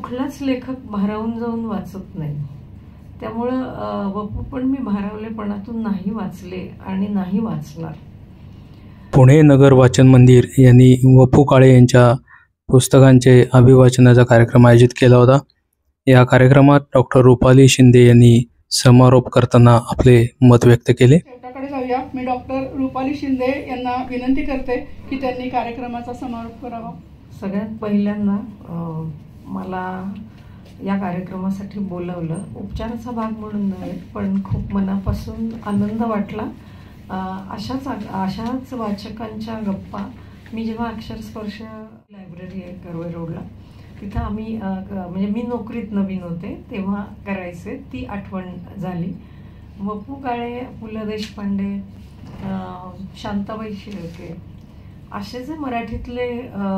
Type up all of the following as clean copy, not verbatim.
कुठलाच लेखक भारावून जाऊन वाचत नाही. त्यामुळं वपू पण मी भारावलेपणातून नाही वाचले आणि नाही वाचणार. पुणे नगर वाचन मंदिर यांनी वपू काळे यांच्या पुस्तकांचे अभिवाचनाचा कार्यक्रम आयोजित केला होता. या कार्यक्रमात डॉक्टर रुपाली शिंदे यांनी समारोप करताना आपले मत व्यक्त केले. शेवटाकडे जाऊया. मी डॉक्टर रुपाली शिंदे यांना विनंती करते की त्यांनी कार्यक्रमाचा समारोप करावा. सगळ्यात पहिल्यांदा मला या कार्यक्रमासाठी बोलवलं, उपचाराचा भाग म्हणून नव्हे, पण खूप मनापासून आनंद वाटला. अशाच वाचकांच्या गप्पा मी जेव्हा अक्षरस्पर्श लायब्ररी आहे कर्वे रोडला, तिथं आम्ही म्हणजे मी नोकरीत नवीन होते तेव्हा करायचे, ती आठवण झाली. वपू काळे, पु ल देशपांडे, शांताबाई शेळके असे जे मराठीतले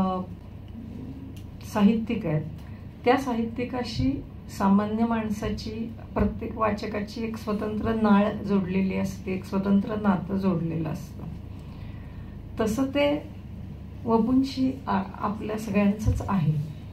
साहित्यिक आहेत, त्या साहित्यिकाशी सामान्य माणसाची, प्रत्येक वाचकाची एक स्वतंत्र नाळ जोडलेली असते, एक स्वतंत्र नातं जोडलेलं असतं. तसं ते वपूंशी आपल्या सगळ्यांचंच आहे.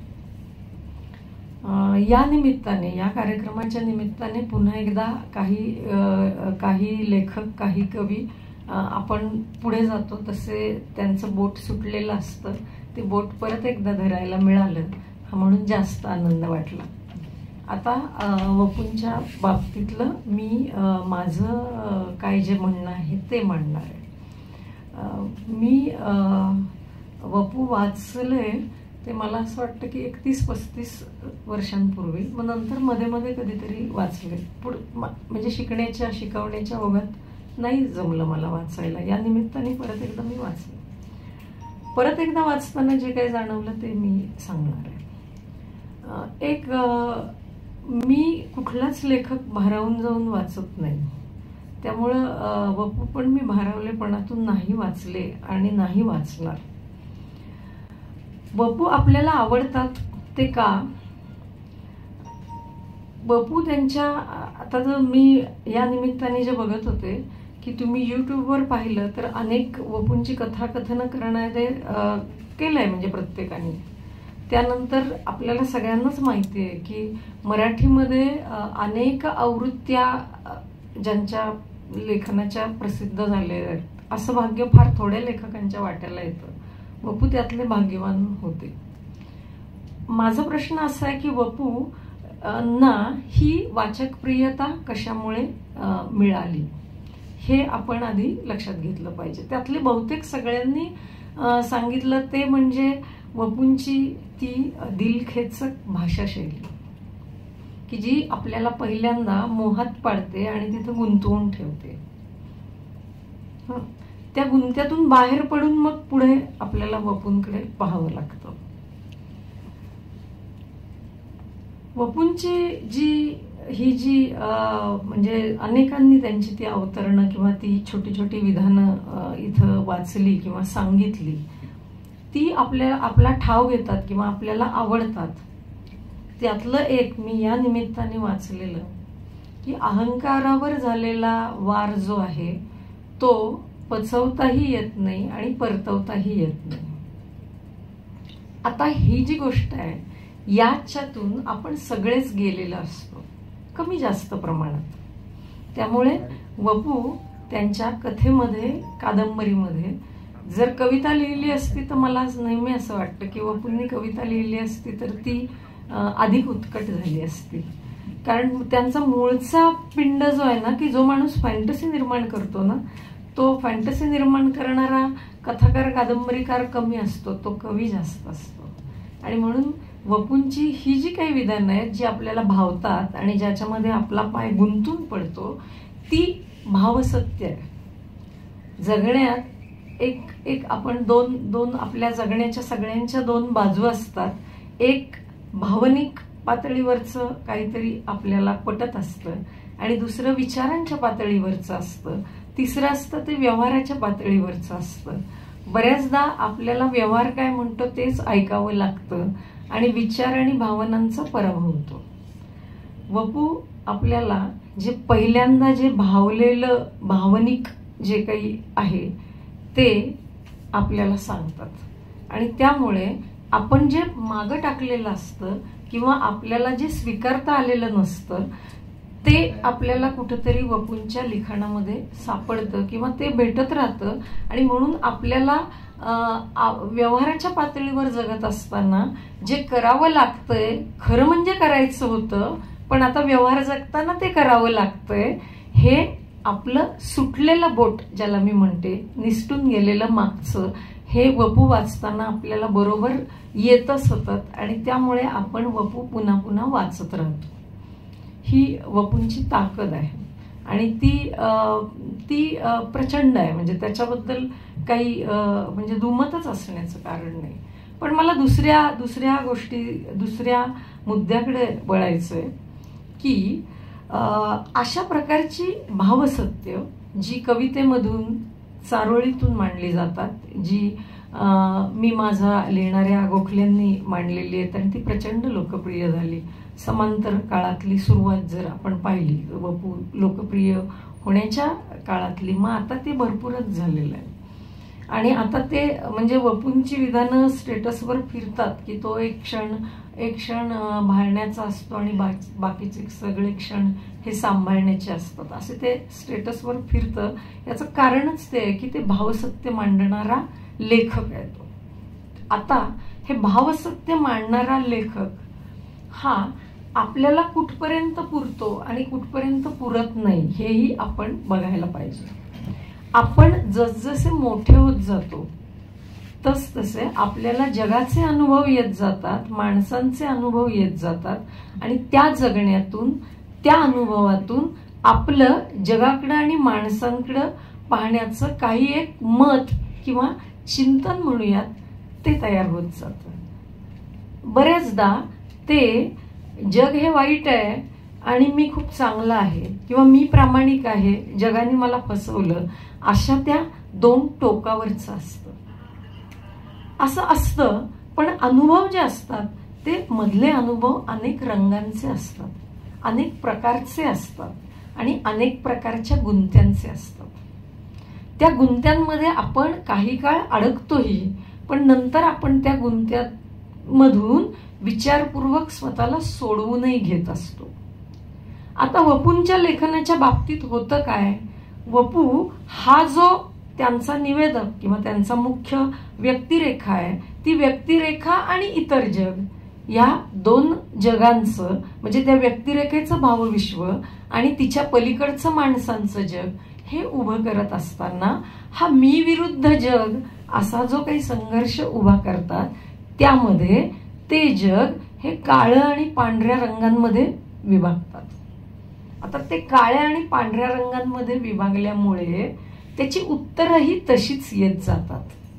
या निमित्ताने, या कार्यक्रमाच्या निमित्ताने पुन्हा एकदा काही लेखक, काही कवी आपण पुढे जातो तसे त्यांचं बोट सुटलेलं असतं, ते बोट परत एकदा धरायला मिळालं म्हणून जास्त आनंद वाटला. आता वपूंच्या बाबतीतलं मी माझं काय जे म्हणणं आहे ते मांडणार आहे. मी वपू वाचले ते मला असं वाटतं की 31-35 वर्षांपूर्वी, मग नंतर मध्ये मध्ये कधीतरी वाचले. म्हणजे शिकवण्याच्या ओघात नाही जमलं मला वाचायला. या निमित्ताने परत एकदा मी वाचले. परत एकदा वाचताना जे काही जाणवलं ते मी सांगणार आहे. एक, मी कुठलाच लेखक भारावून जाऊन वाचत नाही. त्यामुळं वपू पण मी भारावलेपणातून नाही वाचले आणि नाही वाचणार. वपू आपल्याला आवडतात ते का? वपू त्यांच्या, आता जर मी या निमित्ताने जे बघत होते की तुम्ही यूट्यूबवर पाहिलं तर अनेक वपूंची कथाकथनं करणारे केलंय म्हणजे प्रत्येकाने. त्यानंतर आपल्याला सगळ्यांनाच माहिती आहे की मराठीमध्ये अनेक आवृत्त्या ज्यांच्या लेखनाच्या प्रसिद्ध झालेल्या आहेत. असं भाग्य फार थोड्या लेखकांच्या वाट्याला येतं. वपू त्यातले भाग्यवान होते. माझा प्रश्न असा आहे की वपू ना ही वाचकप्रियता कशामुळे मिळाली हे आपण आधी लक्षात घेतलं पाहिजे. त्यातले बहुतेक सगळ्यांनी सांगितलं ते म्हणजे वपूंची ती दिलखेचक भाषाशैली की जी आपल्याला पहिल्यांदा मोहात पाडते आणि तिथं गुंतवून ठेवते. त्या गुंत्यातून बाहेर पडून मग पुढे आपल्याला वपूंकडे पाहावं लागतं. वपूंची जी म्हणजे अनेकांनी त्यांची ती अवतरणं किंवा ती छोटी छोटी विधानं इथं वाचली किंवा सांगितली, ती आपला ठाव घेतात किंवा आपल्याला आवडतात. त्यातलं एक मी या निमित्ताने वाचलेलं की अहंकारावर झालेला वार जो आहे तो पचवताही येत नाही आणि परतवताही येत नाही. आता ही जी गोष्ट आहे याच्यातून आपण सगळेच गेलेलो असतो कमी जास्त प्रमाणात. त्यामुळे वपू त्यांच्या कथेमध्ये, कादंबरीमध्ये जर कविता लिहिली असती तर मला नेहमी असं वाटतं की वपूंनी कविता लिहिली असती तर ती अधिक उत्कट झाली असती. कारण त्यांचा मूळचा पिंड जो आहे ना, की जो माणूस फॅन्टसी निर्माण करतो ना, तो फॅन्टसी निर्माण करणारा कथाकार, कादंबरीकार कमी असतो, तो कवी जास्त असतो. आणि म्हणून वपूंची ही जी काही विधानं आहेत जी आपल्याला भावतात आणि ज्याच्यामध्ये आपला पाय गुंतून पडतो, ती भावसत्य आहे. जगण्यात एक आपण दोन आपल्या जगण्याच्या सगळ्यांच्या दोन बाजू असतात. एक भावनिक पातळीवरचं काहीतरी आपल्याला पटत असतं आणि दुसरं विचारांच्या पातळीवरचं असतं. तिसरं असतं ते व्यवहाराच्या पातळीवरचं असतं. बऱ्याचदा आपल्याला व्यवहार काय म्हणतो तेच ऐकावं लागतं आणि विचार आणि भावनांचा पराभव होतो. वपू आपल्याला जे पहिल्यांदा जे भावलेलं भावनिक जे काही आहे ते आपल्याला सांगतात आणि त्यामुळे आपण जे मागं टाकलेलं असतं किंवा आपल्याला जे स्वीकारता आलेलं नसतं ते आपल्याला कुठेतरी वपूंच्या लिखाणामध्ये सापडतं किंवा ते भेटत राहतं. आणि म्हणून आपल्याला व्यवहाराच्या पातळीवर जगत असताना जे करावं लागतंय, खरं म्हणजे करायचं होतं पण आता व्यवहार जगताना ते करावं लागतंय, हे आपलं सुटलेलं बोट ज्याला मी म्हणते, निसटून गेलेलं मागचं, हे वपू वाचताना आपल्याला बरोबर येतं सतत. आणि त्यामुळे आपण वपू पुन्हा पुन्हा वाचत राहतो. ही वपूंची ताकद आहे आणि ती प्रचंड आहे. म्हणजे त्याच्याबद्दल काही म्हणजे दुमतच असण्याचं कारण नाही. पण मला दुसऱ्या मुद्द्याकडे वळायचंय की अशा प्रकारची भावसत्य जी कवितेमधून, चारोळीतून मांडली जातात, जी मी माझा लिहिणाऱ्या गोखल्यांनी मांडलेली आहेत आणि ती प्रचंड लोकप्रिय झाली. समांतर काळातली सुरुवात जर आपण पाहिली, वपू लोकप्रिय होण्याच्या काळातली, मग आता ते भरपूरच झालेलं आहे. आणि आता ते म्हणजे वपूंची विधानं स्टेटसवर फिरतात की तो एक क्षण भाळण्याचा असतो आणि बाकीचे सगळे क्षण हे सांभाळण्याचे असतात, असे ते स्टेटसवर फिरतं. याचं कारणच ते आहे की ते भावसत्य मांडणारा लेखक आहे तो. आता हे भावसत्य मांडणारा लेखक हा आपल्याला कुठपर्यंत पुरतो आणि कुठपर्यंत पुरत नाही हेही आपण बघायला पाहिजे. आपण जसजसे मोठे होत जातो तसतसे आपल्याला जगाचे अनुभव येत जातात, माणसांचे अनुभव येत जातात आणि त्या जगण्यातून, त्या अनुभवातून आपलं जगाकडं आणि माणसांकडं पाहण्याचं काही एक मत किंवा चिंतन म्हणूयात ते तयार होत जातं. बऱ्याचदा ते जग हे वाईट आहे आणि मी खूप चांगला आहे किंवा मी प्रामाणिक आहे, जगाने मला फसवलं, अशा त्या दोन टोकावरचं असतं. असं असतं. पण अनुभव जे असतात ते मधले अनुभव अनेक रंगांचे असतात, अनेक प्रकारचे असतात आणि अनेक प्रकारच्या गुंत्यांचे असतात. त्या गुंत्यांमध्ये आपण काही काळ अडकतोही, पण नंतर आपण त्या गुंत्यांमधून विचारपूर्वक स्वतःला सोडवूनही घेत असतो. आता वपूंच्या लेखनाच्या बाबतीत होतं काय, वपू हा जो त्यांचा निवेदक किंवा त्यांचा मुख्य व्यक्तिरेखा आहे, ती व्यक्तिरेखा आणि इतर जग या दोन जगांचं, म्हणजे त्या व्यक्तिरेखेचं भावविश्व आणि तिच्या पलीकडचं माणसांचं जग हे उभं करत असताना हा मी विरुद्ध जग असा जो काही संघर्ष उभा करतात, त्यामध्ये ते जग हे काळं आणि पांढऱ्या रंगांमध्ये विभागतात. आता ते काळ्या आणि पांढऱ्या रंगांमध्ये विभागल्यामुळे त्याची उत्तरही तशीच येत जातात.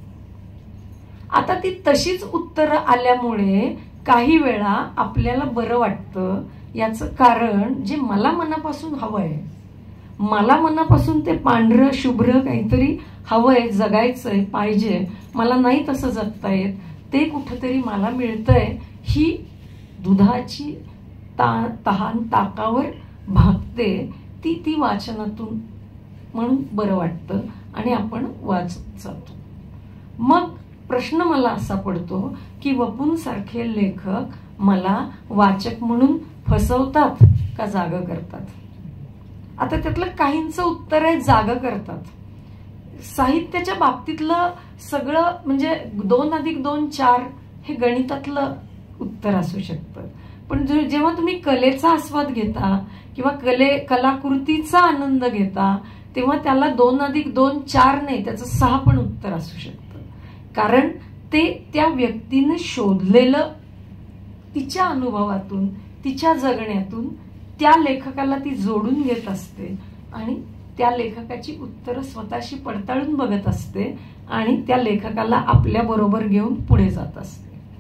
आता ती तशीच उत्तरं आल्यामुळे काही वेळा आपल्याला बरं वाटतं. याचं कारण जे मला मनापासून हवंय, मला मनापासून ते पांढरं शुभ्र काहीतरी हवंय, जगायचंय, पाहिजे, मला नाही तसं जगता येत, ते कुठंतरी मला मिळतंय, ही दुधाची तहान ताकावर भागते, ती वाचनातून म्हणून बरं वाटतं आणि आपण वाचत जातो. मग प्रश्न मला असा पडतो की वपूंसारखे लेखक मला वाचक म्हणून फसवतात का जागं करतात? आता त्यातलं काहींचं उत्तर आहे जागं करतात. साहित्याच्या बाबतीतलं सगळं म्हणजे 2 + 2 4 हे गणितातलं उत्तर असू शकतं. पण जेव्हा तुम्ही कलेचा आस्वाद घेता किंवा कलाकृतीचा आनंद घेता, तेव्हा त्याला 2 + 2 4 नाही, त्याचं 6 पण उत्तर असू शकतं. कारण ते त्या व्यक्तीने शोधलेलं, तिच्या अनुभवातून, तिच्या जगण्यातून त्या लेखकाला ती जोडून घेत असते आणि त्या लेखकाची उत्तरं स्वतःशी पडताळून बघत असते आणि त्या लेखकाला आपल्या बरोबर घेऊन पुढे जात असते.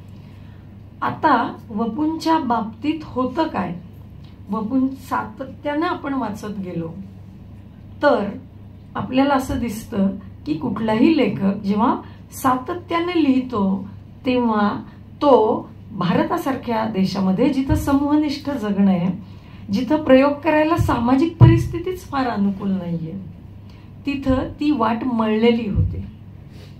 आता वपूंच्या बाबतीत होतं काय, वपूं सातत्यानं आपण वाचत गेलो तर आपल्याला असं दिसतं की कुठलाही लेखक जेव्हा सातत्याने लिहितो तेव्हा तो भारतासारख्या देशामध्ये जिथं समूहनिष्ठ जगणं आहे, जिथं प्रयोग करायला सामाजिक परिस्थितीच फार अनुकूल नाहीये, तिथं ती वाट मळलेली होते.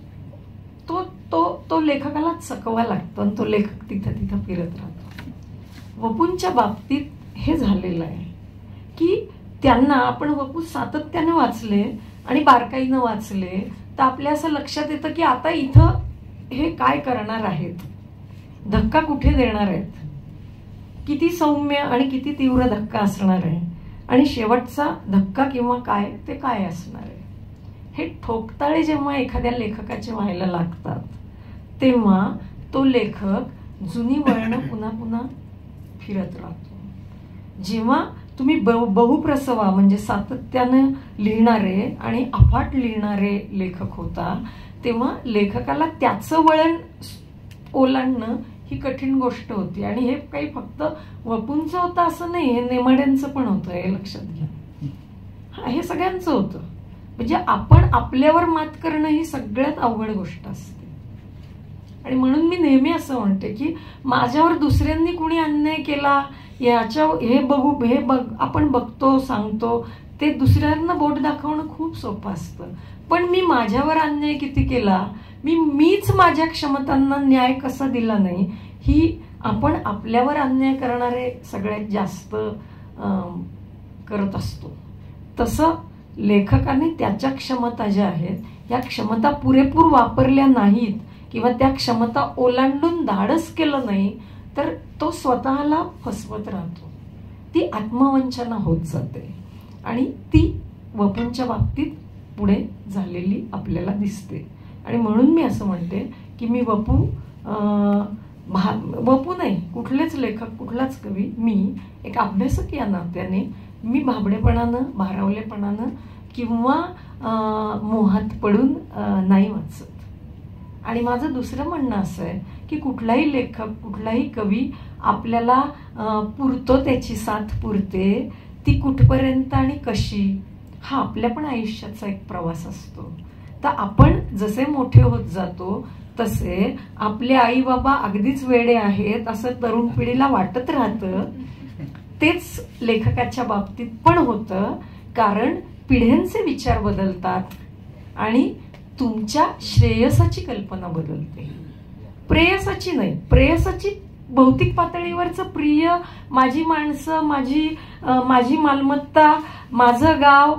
तो लेखकाला चकवा लागतो आणि तो लेखक तिथं फिरत राहतो. वपूंच्या बाबतीत हे झालेलं आहे की त्यांना आपण वपू सातत्याने वाचले आणि बारकाईनं वाचले तर आपल्या असं लक्षात येतं की आता इथं हे काय करणार आहेत, धक्का कुठे देणार आहेत, किती सौम्य आणि किती तीव्र धक्का असणार आहे आणि शेवटचा धक्का किंवा काय ते काय असणार आहे. हे ठोकताळे जेव्हा एखाद्या लेखकाचे व्हायला लागतात तेव्हा तो लेखक जुनी वळणं पुन्हा पुन्हा फिरत राहतो. जेव्हा तुम्ही बहुप्रसवा म्हणजे सातत्यानं लिहिणारे आणि अफाट लिहिणारे लेखक होता तेव्हा लेखकाला त्याचं वळण ओलांडणं ही कठीण गोष्ट होती. आणि हे काही फक्त वपूंचं होतं असं नाही, हे नेमाड्यांचं पण होतं, हे लक्षात घ्या. हे सगळ्यांचं होतं. म्हणजे आपण आपल्यावर मात करणं ही सगळ्यात अवघड गोष्ट असते. आणि म्हणून मी नेहमी असं म्हणते की माझ्यावर दुसऱ्यांनी कुणी अन्याय केला हे आपण बघतो सांगतो ते दुसऱ्यांना बोट दाखवणं खूप सोपं असतं. पण मी माझ्यावर अन्याय किती केला, मीच माझ्या क्षमतांना न्याय कसा दिला नाही, ही आपण आपल्यावर अन्याय करणारे सगळ्यात जास्त करत असतो. तसं लेखकाने त्याच्या क्षमता ज्या आहेत या क्षमता पुरेपूर वापरल्या नाहीत किंवा त्या क्षमता ओलांडून धाडस केलं नाही तर तो स्वतःला फसवत राहतो. ती आत्मवंचना होत जाते आणि ती वपूंच्या बाबतीत पुढे झालेली आपल्याला दिसते. आणि म्हणून मी असं म्हणते की मी वपू नाही, कुठलेच लेखक कुठलाच कवी, मी एक अभ्यासक या नात्याने मी भाबडेपणानं भारावलेपणानं किंवा मोहात पडून नाही वाचत. आणि माझं दुसरं म्हणणं असं आहे की कुठलाही लेखक कुठलाही कवी आपल्याला पुरतो त्याची साथ पुरते, ती कुठपर्यंत आणि कशी, हा आपल्या पण आयुष्याचा एक प्रवास असतो. तर आपण जसे मोठे होत जातो तसे आपले आई बाबा अगदीच वेडे आहेत असं तरुण पिढीला वाटत राहतं. तेच लेखकाच्या बाबतीत पण होतं, कारण पिढ्यांचे विचार बदलतात आणि तुमच्या श्रेयसाची कल्पना बदलते, प्रेयसाची नाही. प्रेयसाची भौतिक पातळीवरचं प्रिय, माझी माणसं, माझी मालमत्ता, माझं गाव,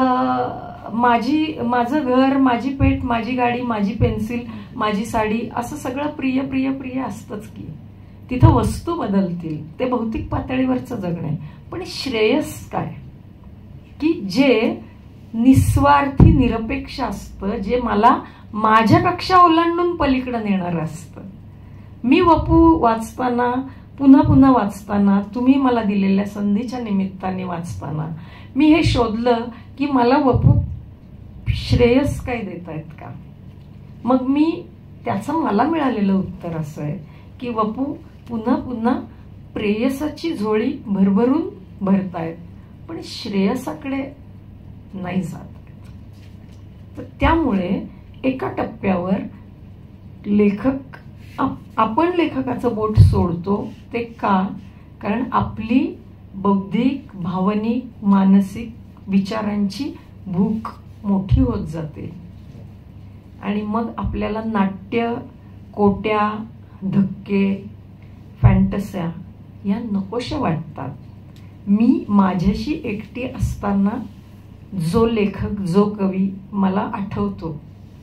माझं घर, माझी पेट, माझी गाडी, माझी पेन्सिल, माझी साडी, असं सगळं प्रिय प्रिय प्रिय असतंच की. तिथं वस्तू बदलतील, ते भौतिक पातळीवरचं जगणं आहे. पण श्रेयस काय की जे निस्वार्थी निरपेक्ष असतं, जे मला माझ्या कक्षा ओलांडून पलीकडे नेणारं असतं. मी वपू वाचताना पुन्हा पुन्हा वाचताना, तुम्ही मला दिलेल्या संधीच्या निमित्ताने वाचताना मी हे शोधलं की मला वपू श्रेयस काय देत आहेत का. मग मी त्याचं मला मिळालेलं उत्तर असं आहे की वपू पुन्हा पुन्हा प्रेयसाची झोळी भरभरून भरतायत पण श्रेयसाकडे नाही जात. तर त्यामुळे एका टप्प्यावर लेखक आपण लेखकाचं बोट सोडतो. ते का? कारण आपली बौद्धिक, भावनिक, मानसिक विचारांची भूक मोठी होत जाते आणि मग आपल्याला नाट्य, कोट्या, धक्के, फॅन्टस्या या नकोशा वाटतात. मी माझ्याशी एकटी असताना जो लेखक, जो कवी मला आठवतो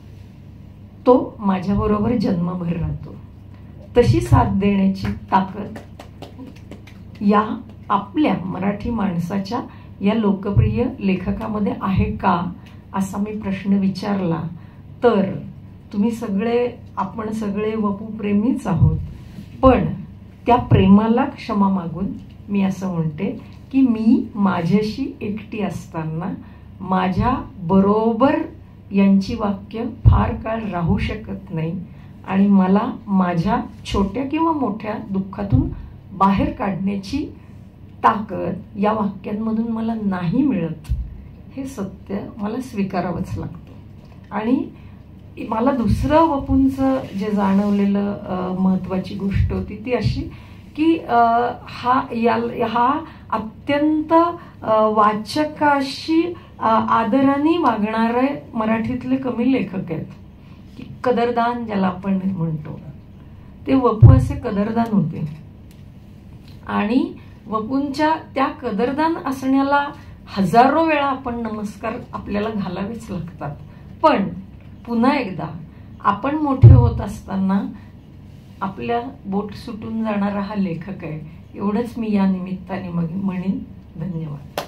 तो माझ्याबरोबर जन्मभर राहतो. तशी साथ देण्याची ताकद या आपल्या मराठी माणसाच्या या लोकप्रिय लेखकामध्ये आहे का, असा मी प्रश्न विचारला तर तुम्ही सगळे, आपण सगळे वपू प्रेमीच आहोत. पण त्या प्रेमाला क्षमा मागून मी असं म्हणते की मी माझ्याशी एकटी असताना माझ्या बरोबर यांची वाक्य फार काळ राहू शकत नाही आणि मला माझ्या छोट्या किंवा मोठ्या दुःखातून बाहेर काढण्याची ताकद या वाक्यांमधून मला नाही मिळत. हे सत्य मला स्वीकारावंच लागतं. आणि मला दुसरं वपूंचं जे जाणवलेलं महत्त्वाची गोष्ट होती ती अशी की हा अत्यंत वाचकाशी आदराने वागणारे मराठीतले कमी लेखक आहेत की कदरदान ज्याला आपण म्हणतो, ते वपू असे कदरदान होते. आणि वपूंच्या त्या कदरदान असण्याला हजारो वेळा आपण नमस्कार आपल्याला घालावेच लागतात. पण पुन्हा एकदा आपण मोठे होत असताना आपल्या बोट सुटून जाणारा हा लेखक आहे, एवढंच मी या निमित्ताने म्हणेन. धन्यवाद.